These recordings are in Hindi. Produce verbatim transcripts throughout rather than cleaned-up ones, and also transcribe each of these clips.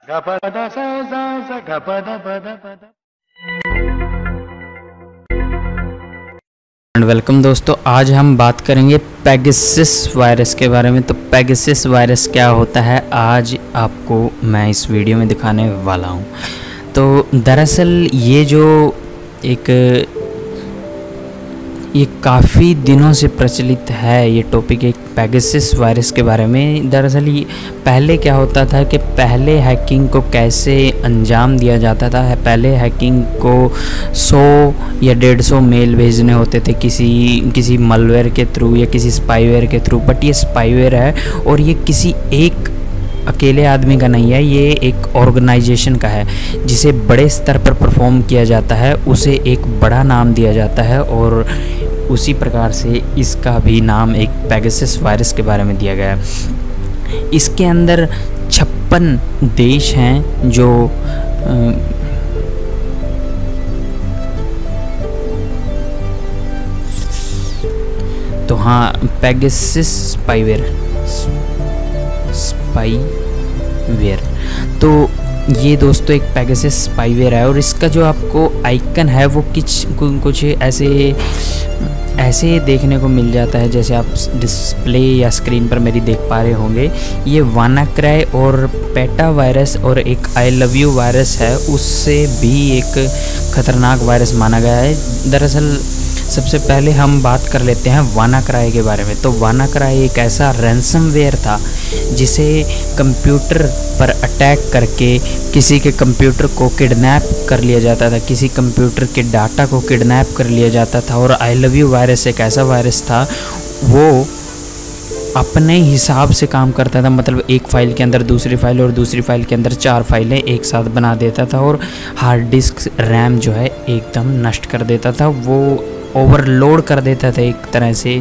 गपदा सा सा सा गपदा पदा पदा। एंड वेलकम दोस्तों, आज हम बात करेंगे पेगासस वायरस के बारे में। तो पेगासस वायरस क्या होता है, आज आपको मैं इस वीडियो में दिखाने वाला हूं। तो दरअसल ये जो एक ये काफ़ी दिनों से प्रचलित है ये टॉपिक, एक पेगासस वायरस के बारे में। दरअसल ये पहले क्या होता था कि पहले हैकिंग को कैसे अंजाम दिया जाता था। पहले हैकिंग को सौ या डेढ़ सौ मेल भेजने होते थे किसी किसी मलवेयर के थ्रू या किसी स्पाईवेयर के थ्रू। बट ये स्पाईवेयर है और ये किसी एक अकेले आदमी का नहीं है, ये एक ऑर्गेनाइजेशन का है जिसे बड़े स्तर पर परफॉर्म किया जाता है, उसे एक बड़ा नाम दिया जाता है और उसी प्रकार से इसका भी नाम एक पेगासस वायरस के बारे में दिया गया है। इसके अंदर छप्पन देश हैं जो तो हाँ, पेगासस स्पाईवेयर स्पाईवेयर तो ये दोस्तों एक पेगासस स्पाईवेयर है और इसका जो आपको आइकन है वो कुछ कुछ ऐसे ऐसे देखने को मिल जाता है जैसे आप डिस्प्ले या स्क्रीन पर मेरी देख पा रहे होंगे। ये वानाक्राई और पेटा वायरस और एक आई लव यू वायरस है, उससे भी एक ख़तरनाक वायरस माना गया है। दरअसल सबसे पहले हम बात कर लेते हैं वानाक्राई के बारे में। तो वानाक्राई एक ऐसा रैंसमवेयर था जिसे कंप्यूटर पर अटैक करके किसी के कंप्यूटर को किडनैप कर लिया जाता था, किसी कंप्यूटर के डाटा को किडनैप कर लिया जाता था। और आई लव यू वायरस एक ऐसा वायरस था, वो अपने हिसाब से काम करता था। मतलब एक फ़ाइल के अंदर दूसरी फाइल और दूसरी फाइल के अंदर चार फाइलें एक साथ बना देता था और हार्ड डिस्क रैम जो है एकदम नष्ट कर देता था। वो ओवरलोड कर देता था एक तरह से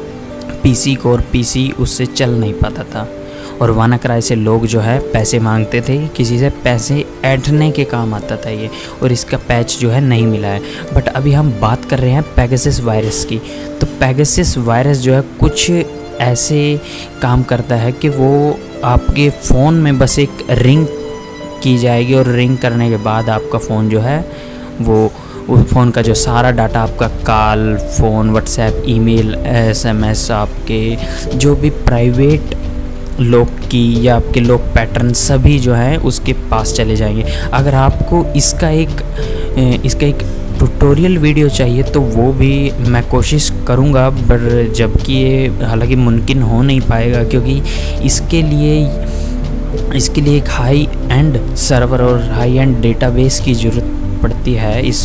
पीसी को और पीसी उससे चल नहीं पाता था। और वानाक्राई से लोग जो है पैसे मांगते थे, किसी से पैसे ऐंठने के काम आता था ये, और इसका पैच जो है नहीं मिला है। बट अभी हम बात कर रहे हैं पेगासस वायरस की। तो पेगासस वायरस जो है कुछ ऐसे काम करता है कि वो आपके फ़ोन में बस एक रिंग की जाएगी और रिंग करने के बाद आपका फ़ोन जो है वो उस फ़ोन का जो सारा डाटा, आपका call, phone, WhatsApp, email, SMS, आपके जो भी प्राइवेट लॉक की या आपके लॉक पैटर्न सभी जो है उसके पास चले जाएंगे। अगर आपको इसका एक इसका एक ट्यूटोरियल वीडियो चाहिए तो वो भी मैं कोशिश करूँगा, पर जबकि ये हालांकि मुमकिन हो नहीं पाएगा क्योंकि इसके लिए इसके लिए एक हाई एंड सर्वर और हाई एंड डेटाबेस की ज़रूरत पड़ती है इस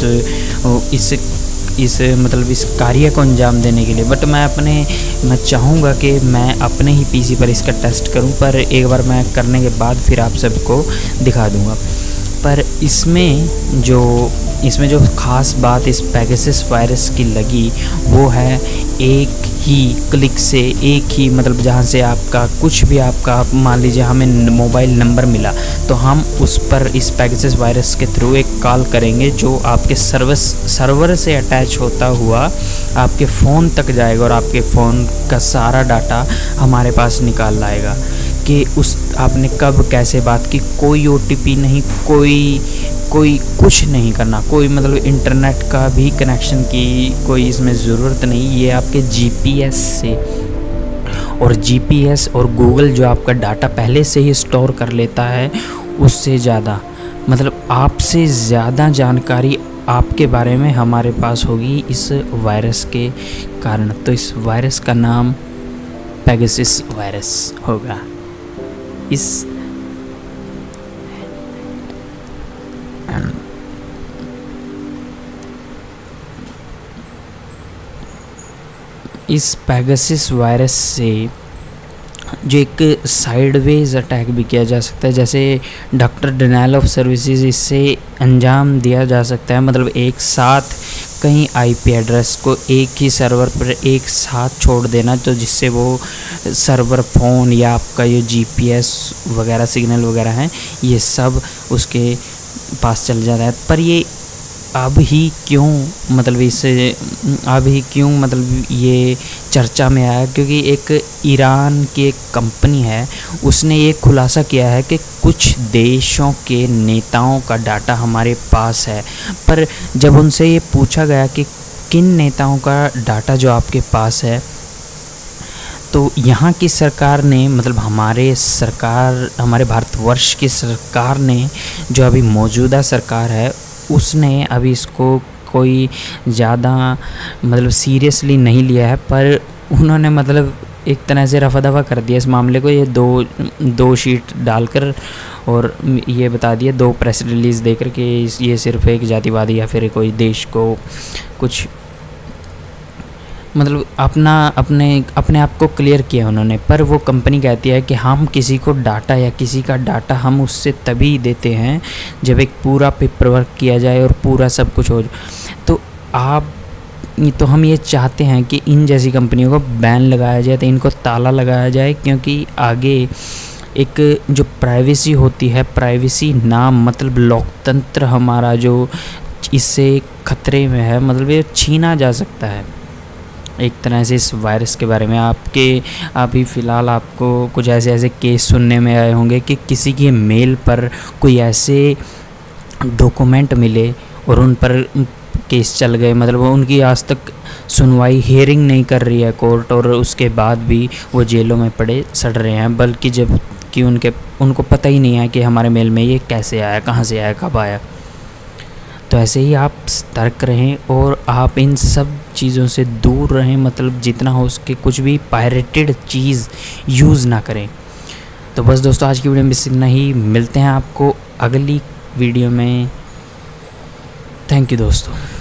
इस इस मतलब इस कार्य को अंजाम देने के लिए। बट मैं अपने मैं चाहूँगा कि मैं अपने ही पीसी पर इसका टेस्ट करूँ, पर एक बार मैं करने के बाद फिर आप सबको दिखा दूँगा। पर इसमें जो इसमें जो ख़ास बात इस पेगासस वायरस की लगी वो है एक ही क्लिक से, एक ही मतलब जहाँ से आपका कुछ भी आपका मान लीजिए हमें मोबाइल नंबर मिला तो हम उस पर इस पेगासस वायरस के थ्रू एक कॉल करेंगे जो आपके सर्विस सर्वर से अटैच होता हुआ आपके फ़ोन तक जाएगा और आपके फ़ोन का सारा डाटा हमारे पास निकाल लाएगा कि उस आपने कब कैसे बात की। कोई ओटीपी नहीं, कोई कोई कुछ नहीं करना, कोई मतलब इंटरनेट का भी कनेक्शन की कोई इसमें ज़रूरत नहीं। ये आपके जीपीएस से, और जीपीएस और गूगल जो आपका डाटा पहले से ही स्टोर कर लेता है उससे ज़्यादा, मतलब आपसे ज़्यादा जानकारी आपके बारे में हमारे पास होगी इस वायरस के कारण। तो इस वायरस का नाम पेगासस वायरस होगा। इस इस पेगासस वायरस से जो एक साइडवेज अटैक भी किया जा सकता है, जैसे डॉक्टर डिनायल ऑफ सर्विसेज, इससे अंजाम दिया जा सकता है। मतलब एक साथ कई आईपी एड्रेस को एक ही सर्वर पर एक साथ छोड़ देना, तो जिससे वो सर्वर, फ़ोन या आपका ये जीपीएस वगैरह सिग्नल वगैरह हैं ये सब उसके पास चल जाता है। पर ये अब ही क्यों मतलब इससे अब ही क्यों मतलब ये चर्चा में आया, क्योंकि एक ईरान की एक कंपनी है, उसने ये खुलासा किया है कि कुछ देशों के नेताओं का डाटा हमारे पास है। पर जब उनसे ये पूछा गया कि किन नेताओं का डाटा जो आपके पास है, तो यहाँ की सरकार ने मतलब हमारे सरकार हमारे भारतवर्ष की सरकार ने, जो अभी मौजूदा सरकार है, उसने अभी इसको कोई ज़्यादा मतलब सीरियसली नहीं लिया है। पर उन्होंने मतलब एक तरह से रफा दफा कर दिया इस मामले को, ये दो दो शीट डालकर और ये बता दिया, दो प्रेस रिलीज़ देकर के ये सिर्फ एक जातिवादी या फिर कोई देश को कुछ मतलब अपना अपने अपने आप को क्लियर किया उन्होंने। पर वो कंपनी कहती है कि हम किसी को डाटा या किसी का डाटा हम उससे तभी देते हैं जब एक पूरा पेपर वर्क किया जाए और पूरा सब कुछ हो। तो आप तो हम ये चाहते हैं कि इन जैसी कंपनियों को बैन लगाया जाए, तो इनको ताला लगाया जाए, क्योंकि आगे एक जो प्राइवेसी होती है, प्राइवेसी नाम मतलब लोकतंत्र हमारा जो इससे खतरे में है, मतलब ये छीना जा सकता है एक तरह से इस वायरस के बारे में। आपके अभी फ़िलहाल आपको कुछ ऐसे ऐसे केस सुनने में आए होंगे कि किसी के मेल पर कोई ऐसे डॉक्यूमेंट मिले और उन पर केस चल गए, मतलब उनकी आज तक सुनवाई हियरिंग नहीं कर रही है कोर्ट, और उसके बाद भी वो जेलों में पड़े सड़ रहे हैं, बल्कि जब कि उनके उनको पता ही नहीं है कि हमारे मेल में ये कैसे आया, कहाँ से आया, कब आया। तो ऐसे ही आप सतर्क रहें और आप इन सब चीज़ों से दूर रहें, मतलब जितना हो सके कुछ भी पायरेटेड चीज़ यूज़ ना करें। तो बस दोस्तों, आज की वीडियो में बस इतना ही। मिलते हैं आपको अगली वीडियो में। थैंक यू दोस्तों।